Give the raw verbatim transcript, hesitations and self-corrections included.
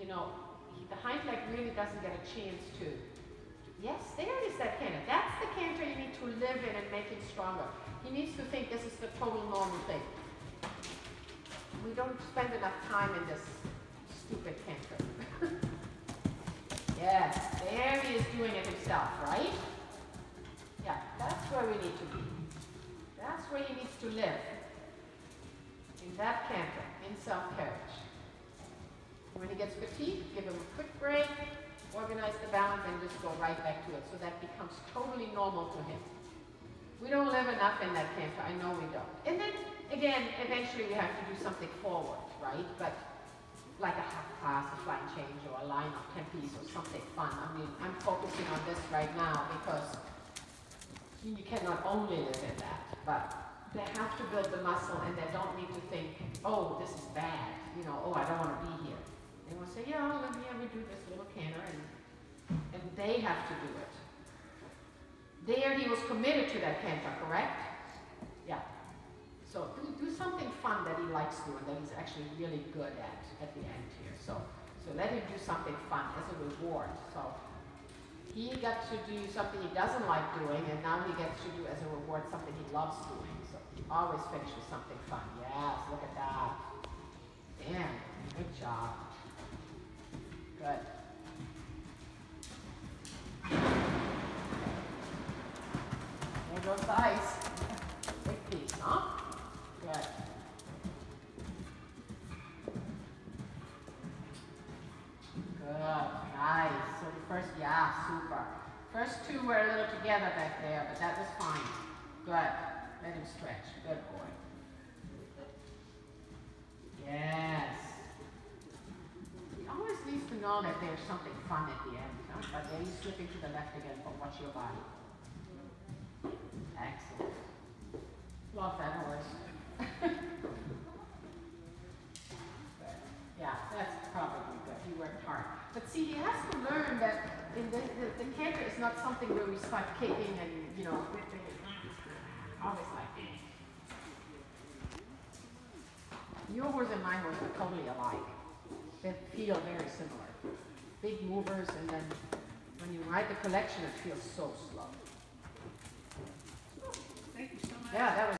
you know, he, the hind leg really doesn't get a chance to. Yes, there is that canter. That's the canter you need to live in and make him stronger. He needs to think this is the total normal thing. We don't spend enough time in this stupid canter. Yes, there he is doing it himself, right? Yeah, that's where we need to be. That's where he needs to live. In that canter, in self-carriage. When he gets fatigued, give him a quick break, organize the balance, and just go right back to it. So that becomes totally normal to him. We don't live enough in that canter. I know we don't. And then, again, eventually we have to do something forward, right? But like a half pass, a flying change, or a line of ten piece, or something fun. I mean, I'm focusing on this right now because you cannot only live in that, but they have to build the muscle, and they don't need to think, oh, this is bad. You know, oh, I don't want to be here. They want to say, yeah, let me, let me do this little canter, and, and they have to do it. There he was committed to that canter, correct? Yeah. So do, do something fun that he likes doing, that he's actually really good at at the end here. So, so let him do something fun as a reward. So he got to do something he doesn't like doing, and now he gets to do as a reward something he loves doing. So always finish with something fun. Yes, look at that. Damn, good job. Good. There goes the ice. Big piece, huh? Good. Good. Nice. So the first, yeah, super. First two were a little together back there, but that was fine. Good. Let him stretch. Good boy. Yes. He always needs to know that there's something fun at the end, huh? But then he's slipping to the left again, but watch your body. Excellent. Love that horse. Yeah, that's probably good. He worked hard. But see, he has to learn that in the, the, the canter is not something where we start kicking and, you know, whipping and always like this. Your horse and my horse are totally alike. They feel very similar. Big movers, and then when you ride the collection, it feels so slow. Thank you so much. Yeah, that was